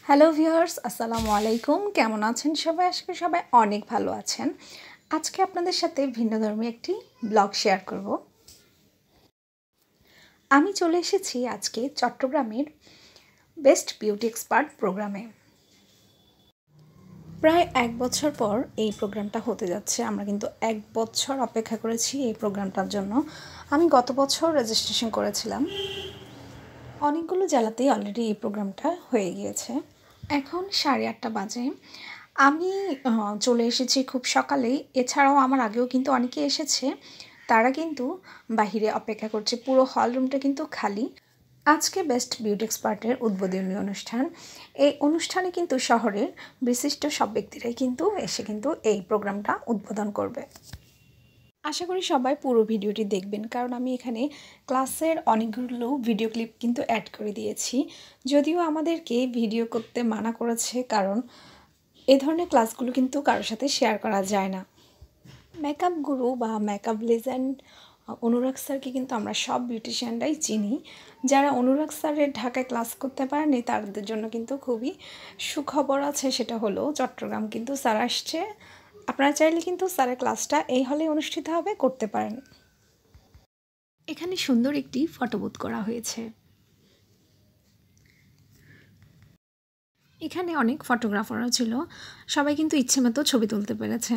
Hello viewers, আসসালামু আলাইকুম। কেমন আছেন সবাই? আশা করি সবাই অনেক ভালো আছেন। আজকে আপনাদের সাথে ভিন্নধর্মী একটি ব্লগ শেয়ার করব। আমি চলে এসেছি আজকে চট্টগ্রামের বেস্ট বিউটি এক্সপার্ট প্রোগ্রামে। প্রায় 1 বছর পর এই প্রোগ্রামটা হতে যাচ্ছে। আমরা কিন্তু 1 বছর অপেক্ষা করেছি এই প্রোগ্রামটার জন্য। আমি গত বছর রেজিস্ট্রেশন করেছিলাম। অনেকগুলো জেলাতেই অলরেডি এই প্রোগ্রামটা হয়ে গিয়েছে। এখন 8:30 বাজে। আমি চলে এসেছি খুব সকালেই। এছাড়াও আমার আগেও কিন্তু অনেকে এসেছে। তারা কিন্তু বাহিরে অপেক্ষা করছে। পুরো হল রুমটা কিন্তু খালি। আজকে বেস্ট বিউটি এক্সপার্টের উদ্বোধনী অনুষ্ঠান। এই অনুষ্ঠানে কিন্তু শহরের বিশিষ্ট সব ব্যক্তিরাই কিন্তু এসে কিন্তু এই প্রোগ্রামটা উদ্বোধন করবে। আশা করি সবাই পুরো ভিডিওটি দেখবেন, কারণ আমি এখানে ক্লাসের অনেকগুলো ভিডিও ক্লিপ কিন্তু অ্যাড করে দিয়েছি। যদিও আমাদেরকে ভিডিও করতে মানা করেছে, কারণ এই ধরনের ক্লাসগুলো কিন্তু কারোর সাথে শেয়ার করা যায় না। মেকআপ গুরু বা মেকআপ লেজেন্ড অনুরাগ স্যারকে কিন্তু আমরা সব বিউটিশিয়ানরাই চিনি। যারা অনুরাগ স্যারের ঢাকায় ক্লাস করতে পারেনি তাদের জন্য কিন্তু খুবই সুখবর আছে, সেটা হলো চট্টগ্রাম কিন্তু স্যার আসছে। আপনারা চাইলে কিন্তু স্যারের ক্লাসটা এই হলে অনুষ্ঠিত হবে, করতে পারেন। এখানে সুন্দর একটি ফটো বুথ করা হয়েছে। এখানে অনেক ফটোগ্রাফারও ছিল, সবাই কিন্তু ইচ্ছে মতো ছবি তুলতে পেরেছে।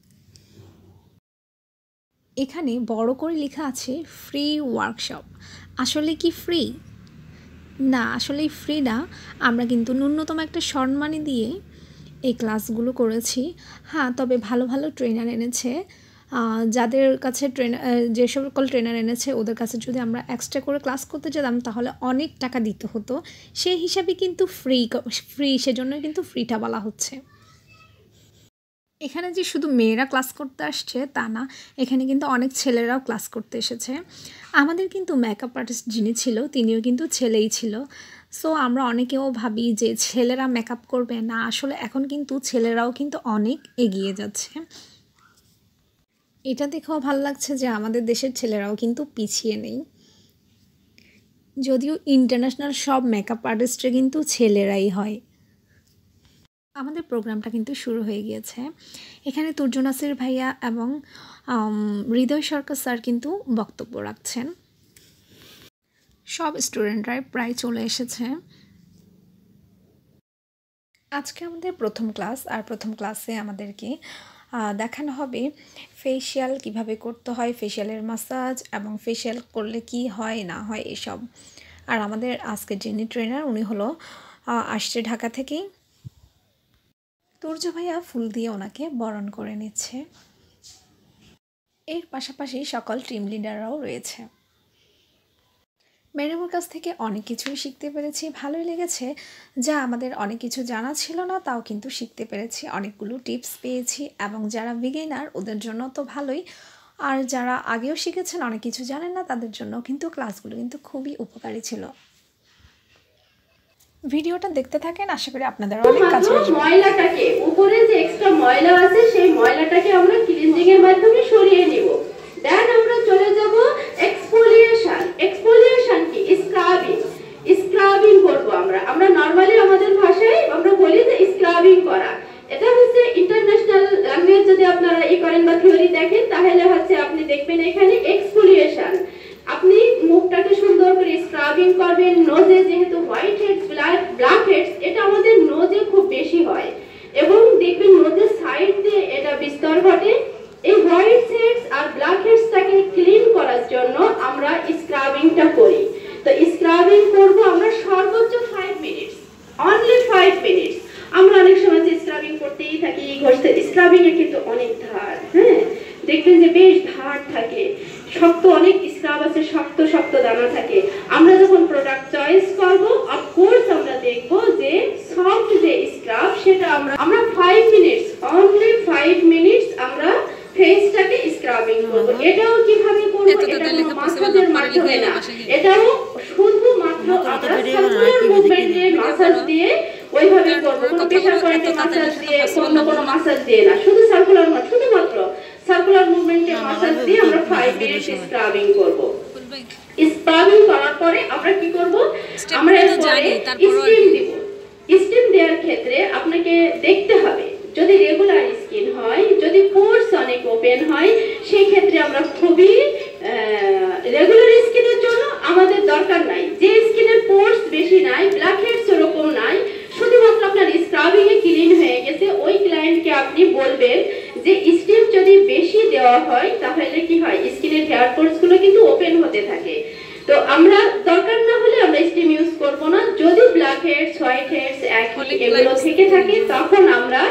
এখানে বড় করে লেখা আছে ফ্রি ওয়ার্কশপ। আসলে কি ফ্রি? না, আসলেই ফ্রি না। আমরা কিন্তু ন্যূনতম একটা সম্মানী দিয়ে এই ক্লাসগুলো করেছি। হ্যাঁ, তবে ভালো ভালো ট্রেনার এনেছে। যাদের কাছে যে সকল ট্রেনার এনেছে ওদের কাছে যদি আমরা এক্সট্রা করে ক্লাস করতে যেতাম তাহলে অনেক টাকা দিতে হতো। সেই হিসাবে কিন্তু ফ্রি সেজন্য কিন্তু ফ্রিটা বলা হচ্ছে। এখানে যে শুধু মেয়েরা ক্লাস করতে আসছে তা না, এখানে কিন্তু অনেক ছেলেরাও ক্লাস করতে এসেছে। আমাদের কিন্তু মেকআপ আর্টিস্ট যিনি ছিল তিনিও কিন্তু ছেলেই ছিল। সো আমরা অনেকেও ভাবি যে ছেলেরা মেকআপ করবে না, আসলে এখন কিন্তু ছেলেরাও কিন্তু অনেক এগিয়ে যাচ্ছে। এটা দেখেও ভালো লাগছে যে আমাদের দেশের ছেলেরাও কিন্তু পিছিয়ে নেই। যদিও ইন্টারন্যাশনাল সব মেকআপ আর্টিস্টরা কিন্তু ছেলেরাই হয়। আমাদের প্রোগ্রামটা কিন্তু শুরু হয়ে গিয়েছে। এখানে তুর্য নাসির ভাইয়া এবং হৃদয় সরকার স্যার কিন্তু বক্তব্য রাখছেন। সব স্টুডেন্টরাই প্রায় চলে এসেছে। আজকে আমাদের প্রথম ক্লাস, আর প্রথম ক্লাসে আমাদেরকে দেখানো হবে ফেসিয়াল কিভাবে করতে হয়, ফেসিয়ালের মাসাজ এবং ফেসিয়াল করলে কি হয় না হয় এসব। আর আমাদের আজকে যিনি ট্রেনার উনি হলো আসছে ঢাকা থেকেই। তুর্য ভাইয়া ফুল দিয়ে ওনাকে বরণ করে নিচ্ছে। এর পাশাপাশি সকল টিম লিডাররাও রয়েছে। ম্যাডামের কাছ থেকে অনেক কিছুই শিখতে পেরেছি, ভালোই লেগেছে। যা আমাদের অনেক কিছু জানা ছিল না তাও কিন্তু শিখতে পেরেছি, অনেকগুলো টিপস পেয়েছি। এবং যারা বিগিনার ওদের জন্য তো ভালোই, আর যারা আগেও শিখেছেন অনেক কিছু জানেন না তাদের জন্য কিন্তু ক্লাসগুলো কিন্তু খুবই উপকারী ছিল। ভিডিওটা দেখতে থাকেন, আশা করি আপনাদের অনেক কাজে আসবে। ময়লাটাকে উপরে যে এক্সট্রা ময়লা আছে সেই ময়লাটাকে আমরা ক্লিনজিং এর মাধ্যমে সরিয়ে নিব। দেন আমরা চলে যাব এক্সফোলিয়েশন। এক্সফোলিয়েশন কি? স্ক্রাবিং। স্ক্রাবিং করব আমরা নরমালি আমাদের ভাষায় আমরা বলি যে স্ক্রাবিং করা। এটা হচ্ছে ইন্টারন্যাশনাল ল্যাঙ্গুয়েজ। যদি আপনারা এই করেন বা থিওরি দেখেন তাহলে হচ্ছে আপনি দেখবেন এখানে এক্সফোলিয়েশন। আপনি মুখটাকে সুন্দর করে স্ক্রাবিং করবেন। নোজে যেহেতু হোয়াইট হেডস ব্ল্যাক হেডস এটা আমাদের নোজে খুব বেশি হয় এবং দেখবেন নোজের সাইড দিয়ে এটা বিস্তর ঘটে। এই হোয়াইট হেডস আর ব্ল্যাক হেডসটাকে ক্লিন করার জন্য আমরা স্ক্রাবিংটা করি। তো স্ক্রাবিং করব আমরা সর্বোচ্চ 5 মিনিটস, অনলি 5 মিনিটস। আমরা অনেক সময় স্ক্রাবিং করতেই থাকি, ঘষতে। স্ক্রাবিং এ কিন্তু অনেক ধার, হ্যাঁ দেখবেন যে বেশ ধার থাকে, শক্ত অনেক স্ক্রাব আছে, শক্ত শক্ত দানা থাকে। আমরা যখন প্রোডাক্ট চয়েস করব অফকোর্স আমরা দেখব যে সফট যে স্ক্রাব সেটা আমরা 5 মিনিটস, অনলি 5 মিনিটস আমরা ফেসটাকে স্ক্রাবিং করব। এটাও কিভাবে করব? এটা কোনো মাসাজের মাধ্যমে না, এটাও শুধুমাত্র আমরা সার্কুলার মুভমেন্টে মাসাজ দিয়ে ওইভাবে করব। কোনো প্রেসার পয়েন্টে মাসাজ দিয়ে, কোনো মাসাজ দিয়ে না, শুধু সার্কুলার, শুধুমাত্র সার্কুলার মুভমেন্টে মাসাজ দিয়ে আমরা 5 মিনিট স্ক্রাবিং করব। স্ক্রাবিং করার পরে আমরা কি করব? আমরা এরপরে স্টিম দিব। স্টিম দেওয়ার দেখতে হবে। যদি রেগুলার স্কিন হয়, যদি পোর্স অনেক ওপেন হয়, সেই ক্ষেত্রে আমরা খুবই রেগুলার স্কিনের জন্য আমাদের দরকার নাই। যে স্কিনের পোর্স বেশি নাই, ব্ল্যাক হেডস ওরকম নাই, শুধুমাত্র আপনার স্ক্রাবিং এ ক্লিন হয়ে গেছে, ওই ক্লায়েন্টকে আপনি বলবেন যে স্টিম যদি বেশি দেওয়া হয় তাহলে কি হয়, স্কিনের হেয়ার পোর্স গুলো কিন্তু ওপেন হতে থাকে। তো আমরা দরকার না হলে আমরা স্টিম ইউজ করব না। যদি black heads, white heads, acne এগুলো থেকে থাকে তখন আমরা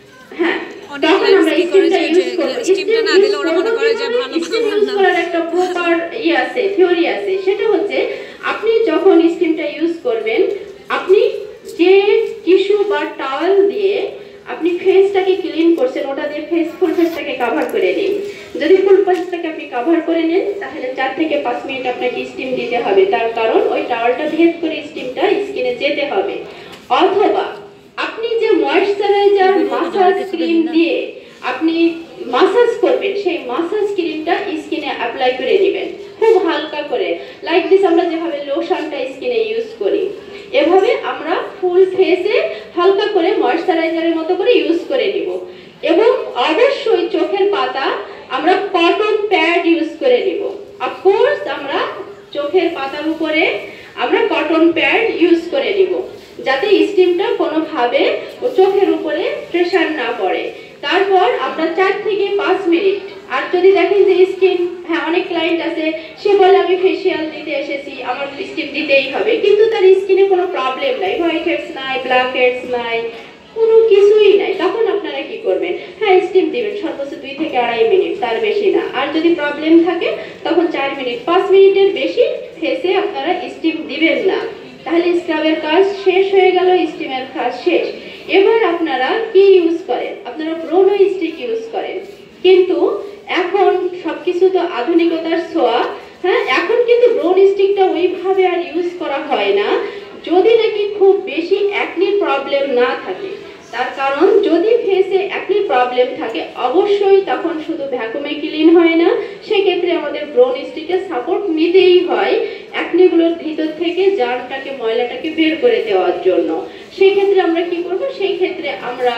তখন আমরা স্টিমটা ইউজ করব। স্টিমটা না দিলে ওরা মনে করে যে ভালো ইউজ করার একটা প্রপার আছে, থিওরি আছে। সেটা হচ্ছে আপনি যখন স্টিমটা ইউজ করবেন, আপনি যে টিস্যু বা টাওয়েল দিয়ে আপনি ফেসটাকে ক্লিন করছেন, ওটা দিয়ে ফুল ফেসটাকে কভার করে নিন। যদি ফুল ফেসটাকে আপনি কভার করে নেন তাহলে 4 থেকে 5 মিনিট আপনাকে স্টিম দিতে হবে, তার কারণ ওই টাওয়েলটা ভেদ করে স্টিমটা স্কিনে যেতে হবে। অথবা আপনি যে ময়েশ্চারাইজার মাসাজ ক্রিম দিয়ে আপনি মাসাজ করবেন, সেই মাসাজ ক্রিমটা স্কিনে অ্যাপ্লাই করে নেবেন খুব হালকা করে, লাইক দিস আমরা যেভাবে লোশনটা স্কিনে ইউজ করি, এভাবে আমরা ফুল ফেসে হালকা করে ময়েশ্চারাইজারের মতো করে ইউজ করে নিব। এবং অবশ্যই চোখের পাতা আমরা কটন প্যাড ইউজ করে নিব। অফকোর্স আমরা চোখের পাতার উপরে আমরা কটন প্যাড ইউজ করে নিব, যাতে স্টিমটা কোনোভাবে চোখের উপরে প্রেসার না পড়ে। তারপর আমরা 4 থেকে 5 মিনিট, আর যদি দেখেন যে স্কিন, অনেক ক্লায়েন্ট আছে সে বলে আমি ফেসিয়াল দিতে এসেছি, আমার স্টিম দিতেই হবে, কিন্তু তার স্কিনে কোনো প্রবলেম নাই, হোয়াইট হেডস নাই, ব্ল্যাক হেডস নাই, কোনো কিছুই নাই, তখন আপনারা কি করবেন, স্টিম দিবেন সর্বোচ্চ 2 থেকে 2.5 মিনিট, তার বেশি না। আর যদি প্রবলেম থাকে তখন 4 মিনিট, 5 মিনিটের বেশি ফেসে আপনারা স্টিম দিবেন না, তাহলে স্ক্রাবের কাজ শেষ হয়ে গেল, স্টিমের কাজ শেষ। এবার আপনারা কি ইউজ করেন, আপনারা ব্রোনো স্টিক ইউজ করেন, কিন্তু এখন সবকিছু তো আধুনিকতার ছোঁয়া, এখন কিন্তু ব্রোন স্টিকটা ওইভাবে আর ইউজ করা হয় না, যদি নাকি খুব বেশি অ্যাকনি প্রবলেম না থাকে। তার কারণ যদি ফেসে অ্যাকনি প্রবলেম থাকে অবশ্যই তখন শুধু ভ্যাকুমে ক্লিন হয় না, সেক্ষেত্রে আমাদের ব্রোন স্টিকের সাপোর্ট নিতেই হয় অ্যাকনিগুলোর ভিতর থেকে জার্মটাকে, ময়লাটাকে বের করে দেওয়ার জন্য। সেই ক্ষেত্রে আমরা কি করব, সেই ক্ষেত্রে আমরা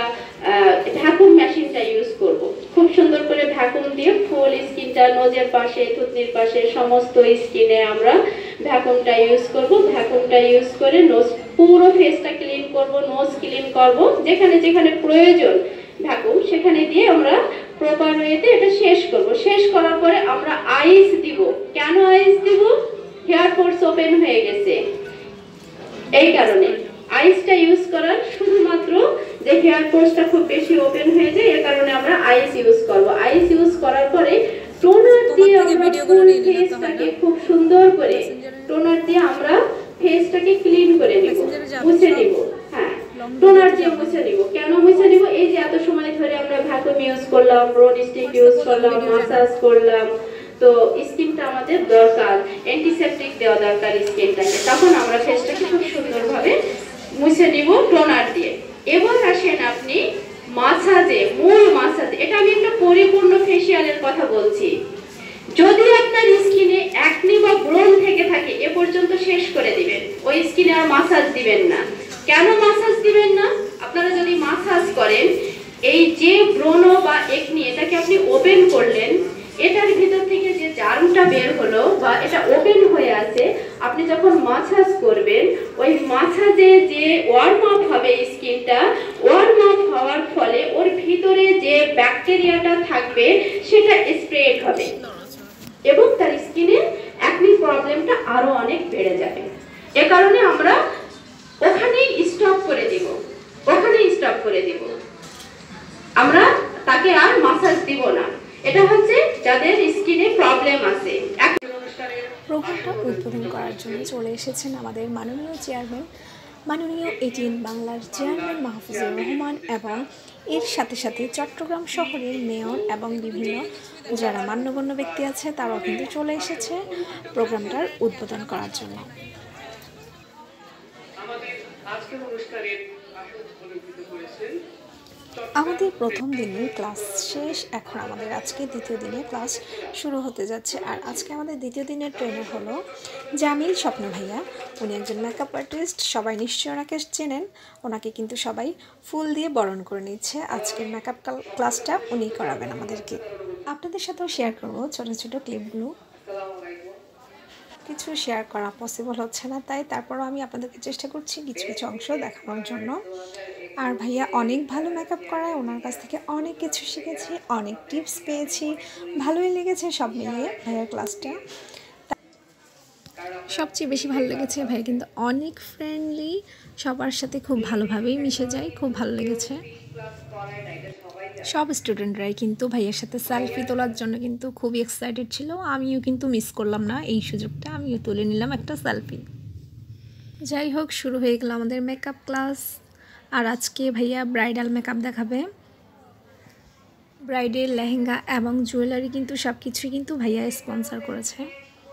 ভ্যাকুম মেশিনটা ইউজ করব। খুব সুন্দর করে ভ্যাকুম দিয়ে ফুল স্কিনটা, নোজের পাশে, থুতনির পাশে, সমস্ত স্কিনে আমরা ভ্যাকুমটা ইউজ করব। ভ্যাকুমটা ইউজ করে নোজ পুরো ফেসটা ক্লিন করব, নোজ ক্লিন করব, যেখানে যেখানে প্রয়োজন ভ্যাকুম সেখানে দিয়ে আমরা প্রপার ওয়েতে এটা শেষ করব। শেষ করার পরে আমরা আইস দিব। কেন আইস দিব? হেয়ার পোর্স ওপেন হয়ে গেছে, এই কারণে আইসটা ইউজ করার, শুধুমাত্র যে হেয়ার পোর্সটা খুব বেশি ওপেন হয়ে যায় এর কারণে আমরা আইস ইউজ করব। আইস ইউজ করার পরে টোনার দিয়ে আমরা ফুল ফেসটাকে খুব সুন্দর করে টোনার দিয়ে আমরা ফেসটাকে ক্লিন করে নিব, মুছে নিব। টোনার দিয়ে মুছে নিব। কেন মুছে নিব? এই যে এত সময় ধরে আমরা ভ্যাকুম ইউজ করলাম, ব্রোন স্টিক ইউজ করলাম, মাসাজ করলাম, তো স্কিনটা আমাদের দরকার, অ্যান্টিসেপটিক দেওয়া দরকার স্কিনটাকে, তখন আমরা ফেসটাকে খুব সুন্দরভাবে মুছে নিব টোনার দিয়ে। এবার আসেন আপনি মাসাজে, মূল মাসাজ। এটা আমি একটা পরিপূর্ণ ফেসিয়ালের কথা বলছি। যদি আপনার স্কিনে অ্যাকনি বা ব্রণ থেকে থাকে এ পর্যন্ত শেষ করে দিবেন, ওই স্কিনে আর মাসাজ দিবেন না। কেন মাসাজ দিবেন না? আপনারা যদি মাসাজ করেন, এই যে ব্রণ বা একনি এটাকে আপনি ওপেন করলেন, এটার ভিতর থেকে যে জার্মটা বের হলো বা এটা ওপেন হয়ে আছে, আপনি যখন মাসাজ করবেন ওই মাসাজে যে ওয়ার্ম আপ হবে স্কিনটা, ওয়ার্ম আপ হওয়ার ফলে ওর ভিতরে যে ব্যাকটেরিয়াটা থাকবে সেটা স্প্রেড হবে এবং তার স্কিনে অ্যাকনি প্রবলেমটা আরো অনেক বেড়ে যাবে। এ কারণে আমরা ওখানেই স্টপ করে দিব, আমরা তাকে আর মাসাজ দিব না। এটা হচ্ছে যাদের স্কিনে প্রবলেম আছে। প্রোগ্রামটা উদ্বোধন করার জন্য চলে এসেছেন আমাদের মাননীয় চেয়ারম্যান, মাননীয় 18 বাংলার চেয়ারম্যান মাহফুজুর রহমান, এবং এর সাথে সাথে চট্টগ্রাম শহরের মেয়র এবং বিভিন্ন যারা মান্যগণ্য ব্যক্তি আছে তারাও কিন্তু চলে এসেছে প্রোগ্রামটার উদ্বোধন করার জন্য। আমাদের আজকের অনুষ্ঠানের আসর অলঙ্কৃত করেছেন আমাদের প্রথম দিনের ক্লাস শেষ, এখন আমাদের আজকে দ্বিতীয় দিনের ক্লাস শুরু হতে যাচ্ছে। আর আজকে আমাদের দ্বিতীয় দিনের ট্রেনার হলো জামিল স্বপ্ন ভাইয়া। উনি একজন মেকআপ আর্টিস্ট, সবাই নিশ্চয়ই ওনাকে চেনেন। ওনাকে কিন্তু সবাই ফুল দিয়ে বরণ করে নিচ্ছে। আজকের মেকআপ ক্লাসটা উনি করাবেন আমাদেরকে। আপনাদের সাথেও শেয়ার করবো ছোটো ছোটো ক্লিপগুলো। কিছু শেয়ার করা পসিবল হচ্ছে না, তাই তারপরও আমি আপনাদেরকে চেষ্টা করছি কিছু কিছু অংশ দেখানোর জন্য। আর ভাইয়া অনেক ভালো মেকআপ করায়, ওনার কাছ থেকে অনেক কিছু শিখেছি, অনেক টিপস পেয়েছি, ভালোই লেগেছে সব মিলিয়ে ভাইয়ার ক্লাসটা। সবচেয়ে বেশি ভালো লেগেছে ভাইয়া কিন্তু অনেক ফ্রেন্ডলি, সবার সাথে খুব ভালোভাবেই মিশে যায়, খুব ভালো লেগেছে। সব স্টুডেন্টরাই কিন্তু ভাইয়ের সাথে সেলফি তোলার জন্য কিন্তু খুবই এক্সাইটেড ছিল। আমিও কিন্তু মিস করলাম না এই সুযোগটা, আমিও তুলে নিলাম একটা সেলফি। যাই হোক, শুরু হয়ে গেল আমাদের মেকআপ ক্লাস। আর আজকে ভাইয়া ব্রাইডাল মেকআপ দেখাবে। ব্রাইডের লেহেঙ্গা এবং জুয়েলারি কিন্তু সব কিছুই কিন্তু ভাইয়া স্পন্সর করেছে।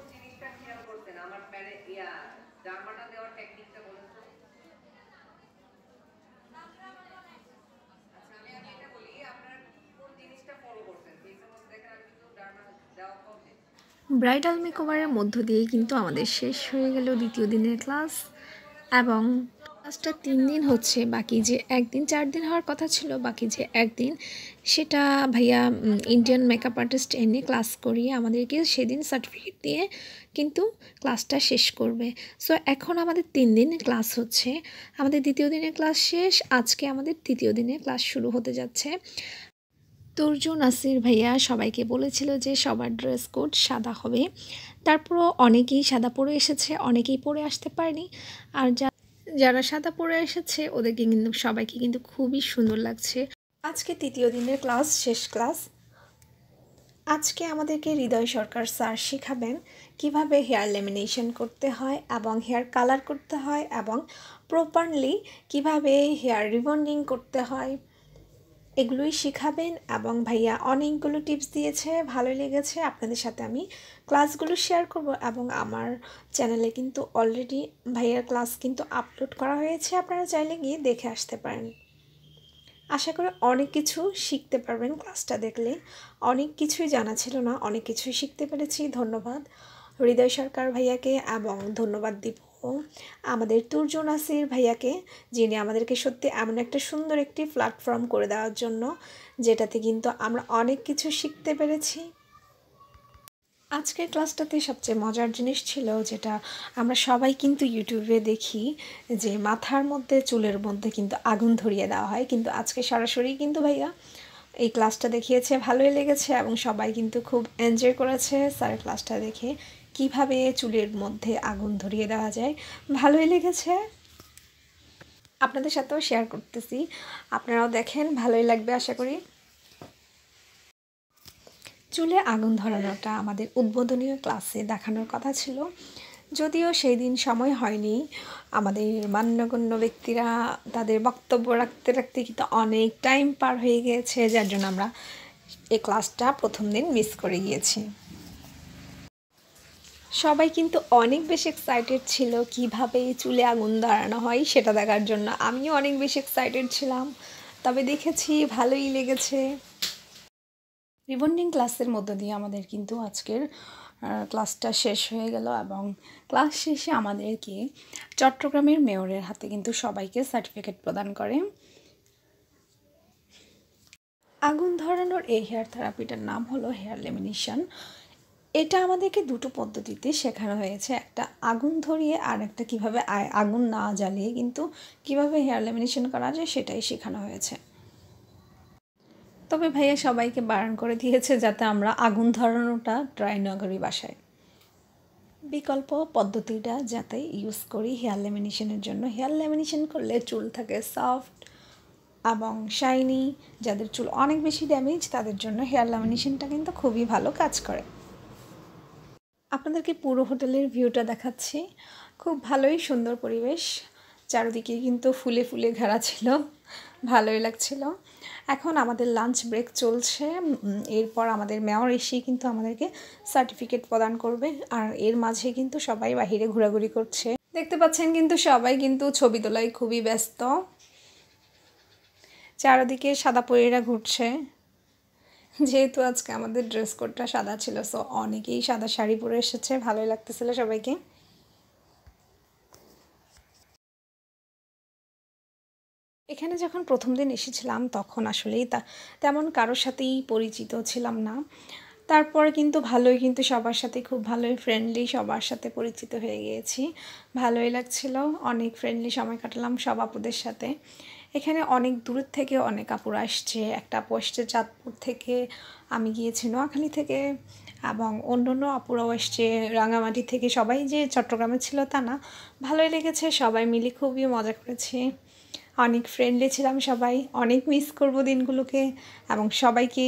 ব্রাইডাল মেকওভারের মধ্য দিয়েই কিন্তু আমাদের শেষ হয়ে গেল দ্বিতীয় দিনের ক্লাস। এবং ক্লাসটা 3 দিন হচ্ছে, বাকি যে একদিন 4 দিন হওয়ার কথা ছিল, বাকি যে একদিন সেটা ভাইয়া ইন্ডিয়ান মেকআপ আর্টিস্ট এনে ক্লাস করিয়ে আমাদেরকে সেদিন সার্টিফিকেট দিয়ে কিন্তু ক্লাসটা শেষ করবে। সো এখন আমাদের 3 দিন ক্লাস হচ্ছে, আমাদের দ্বিতীয় দিনের ক্লাস শেষ, আজকে আমাদের তৃতীয় দিনের ক্লাস শুরু হতে যাচ্ছে। তুর্য নাসির ভাইয়া সবাইকে বলেছিল যে সবার ড্রেস কোড সাদা হবে। তারপরও অনেকেই সাদা পরে এসেছে, অনেকেই পরে আসতে পারেনি। আর যারা সাদা পরে এসেছে ওদেরকে কিন্তু সবাইকে কিন্তু খুবই সুন্দর লাগছে। আজকে তৃতীয় দিনের ক্লাস, শেষ ক্লাস। আজকে আমাদেরকে হৃদয় সরকার স্যার শেখাবেন কিভাবে হেয়ার ল্যামিনেশন করতে হয় এবং হেয়ার কালার করতে হয় এবং প্রপারলি কিভাবে হেয়ার রিবন্ডিং করতে হয়, এগুলোই শেখাবেন। এবং ভাইয়া অনেকগুলো টিপস দিয়েছে, ভালোই লেগেছে। আপনাদের সাথে আমি ক্লাসগুলো শেয়ার করব এবং আমার চ্যানেলে কিন্তু অলরেডি ভাইয়ার ক্লাস কিন্তু আপলোড করা হয়েছে, আপনারা চাইলে গিয়ে দেখে আসতে পারেন। আশা করি অনেক কিছু শিখতে পারবেন ক্লাসটা দেখলে। অনেক কিছুই জানা ছিল না, অনেক কিছুই শিখতে পেরেছি। ধন্যবাদ হৃদয় সরকার ভাইয়াকে এবং ধন্যবাদ দিব আমাদের তুর্য নাসির ভাইয়াকে, যিনি আমাদেরকে সত্যি এমন একটা সুন্দর একটি প্ল্যাটফর্ম করে দেওয়ার জন্য, যেটাতে কিন্তু আমরা অনেক কিছু শিখতে পেরেছি। আজকের ক্লাসটাতে সবচেয়ে মজার জিনিস ছিল যেটা আমরা সবাই কিন্তু ইউটিউবে দেখি, যে মাথার মধ্যে চুলের মধ্যে কিন্তু আগুন ধরিয়ে দেওয়া হয়, কিন্তু আজকে সরাসরি কিন্তু ভাইয়া এই ক্লাসটা দেখিয়েছে, ভালোই লেগেছে এবং সবাই কিন্তু খুব এনজয় করেছে স্যারের ক্লাসটা দেখে। কিভাবে চুলের মধ্যে আগুন ধরিয়ে দেওয়া যায়, ভালোই লেগেছে। আপনাদের সাথেও শেয়ার করতেছি, আপনারাও দেখেন, ভালোই লাগবে আশা করি। চুলে আগুন ধরানোটা আমাদের উদ্বোধনীয় ক্লাসে দেখানোর কথা ছিল, যদিও সেই দিন সময় হয়নি। আমাদের মান্যগণ্য ব্যক্তিরা তাদের বক্তব্য রাখতে রাখতে কিন্তু অনেক টাইম পার হয়ে গিয়েছে, যার জন্য আমরা এই ক্লাসটা প্রথম দিন মিস করে গিয়েছি। সবাই কিন্তু অনেক বেশি এক্সাইটেড ছিল কিভাবে চুলে আগুন ধরানো হয় সেটা দেখার জন্য। আমিও অনেক বেশি এক্সাইটেড ছিলাম, তবে দেখেছি, ভালোই লেগেছে। রিবন্ডিং ক্লাসের মধ্য দিয়ে আমাদের কিন্তু আজকের ক্লাসটা শেষ হয়ে গেল এবং ক্লাস শেষে আমাদেরকে চট্টগ্রামের মেয়রের হাতে কিন্তু সবাইকে সার্টিফিকেট প্রদান করে। আগুন ধরানোর এই হেয়ার থেরাপিটার নাম হলো হেয়ার ল্যামিনেশন। এটা আমাদেরকে দুটো পদ্ধতিতে শেখানো হয়েছে, একটা আগুন ধরিয়ে আর একটা কীভাবে আগুন না জ্বালিয়ে কিন্তু কীভাবে হেয়ার ল্যামিনেশন করা যায় সেটাই শেখানো হয়েছে। তবে ভাইয়া সবাইকে বারণ করে দিয়েছে যাতে আমরা আগুন ধরানোটা ট্রাই না করি বাসায়, বিকল্প পদ্ধতিটা যাতে ইউজ করি হেয়ার ল্যামিনেশনের জন্য। হেয়ার ল্যামিনেশন করলে চুল থাকে সফট এবং শাইনি, যাদের চুল অনেক বেশি ড্যামেজ তাদের জন্য হেয়ার ল্যামিনেশনটা কিন্তু খুবই ভালো কাজ করে। আপনাদেরকে পুরো হোটেলের ভিউটা দেখাচ্ছি, খুব ভালোই সুন্দর পরিবেশ, চারিদিকে কিন্তু ফুলে ফুলে ঘেরা ছিল, ভালোই লাগছিল। এখন আমাদের লাঞ্চ ব্রেক চলছে, এরপর আমাদের মেয়র এসেই কিন্তু আমাদেরকে সার্টিফিকেট প্রদান করবে। আর এর মাঝে কিন্তু সবাই বাহিরে ঘোরাঘুরি করছে, দেখতে পাচ্ছেন কিন্তু সবাই কিন্তু ছবি তোলায় খুবই ব্যস্ত। চারিদিকে সাদা পরীরা ঘুরছে। যেহেতু আজকে আমাদের ড্রেস কোডটা সাদা ছিল, সো অনেকেই সাদা শাড়ি পরে এসেছে, ভালোই লাগতেছিল সবাইকে। এখানে যখন প্রথম দিন এসেছিলাম তখন আসলেই তেমন কারোর সাথেই পরিচিত ছিলাম না। তারপরে কিন্তু ভালোই, কিন্তু সবার সাথে খুব ভালোই ফ্রেন্ডলি, সবার সাথে পরিচিত হয়ে গিয়েছি, ভালোই লাগছিল। অনেক ফ্রেন্ডলি সময় কাটালাম সব আপুদের সাথে। এখানে অনেক দূরের থেকে অনেক আপুরা আসছে। একটা আপু আসছে চাঁদপুর থেকে, আমি গিয়েছি নোয়াখালী থেকে, এবং অন্য আপুরাও আসছে রাঙামাটি থেকে। সবাই যে চট্টগ্রামে ছিল তা না, ভালোই লেগেছে, সবাই মিলে খুবই মজা করেছি। অনেক ফ্রেন্ডলি ছিলাম সবাই, অনেক মিস করব দিনগুলোকে এবং সবাইকে।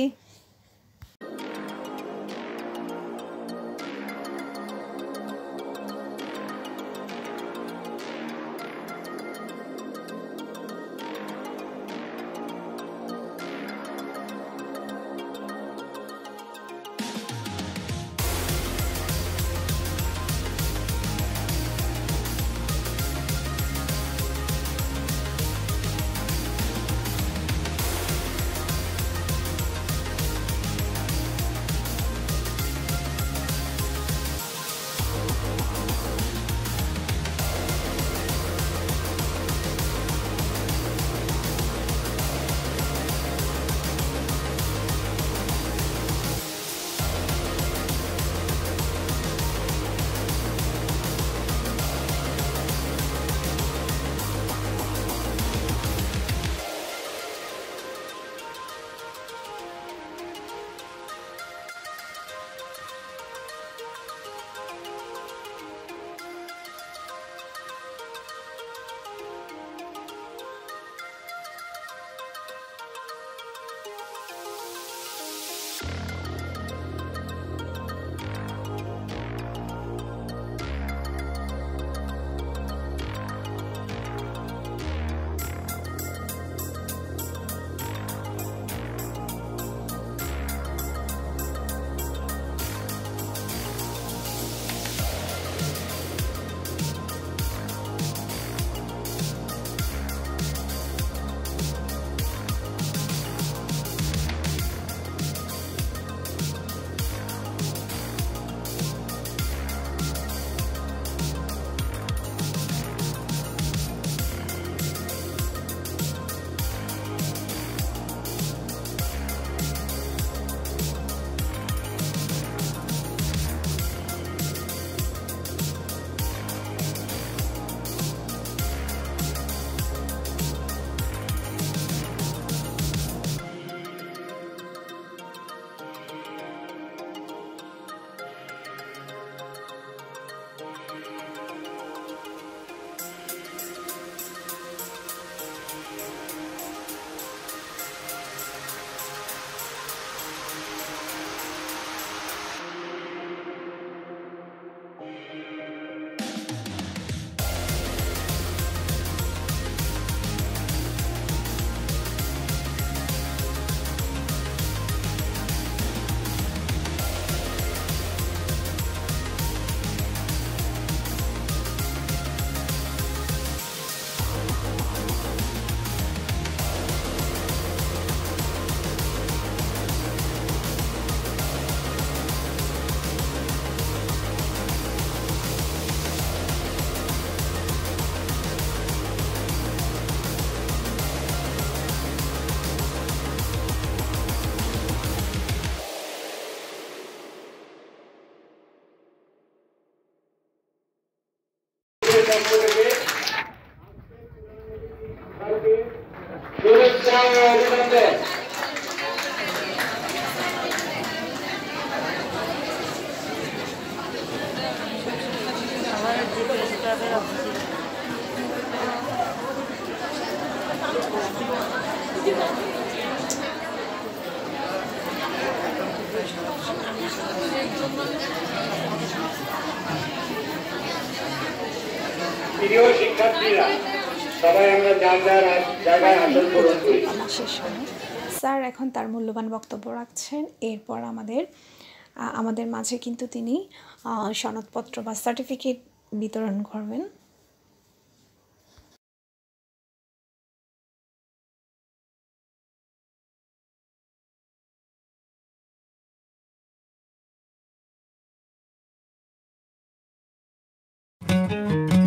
প্রিয় শিক্ষার্থীরা, সবাই আমরা যার যার জায়গায় আসন গ্রহণ করি। শেষ হয়, স্যার এখন তার মূল্যবান বক্তব্য রাখছেন। এরপর আমাদের মাঝে কিন্তু তিনি সনদপত্র বা সার্টিফিকেট বিতরণ করবেন। ধন্যবাদ।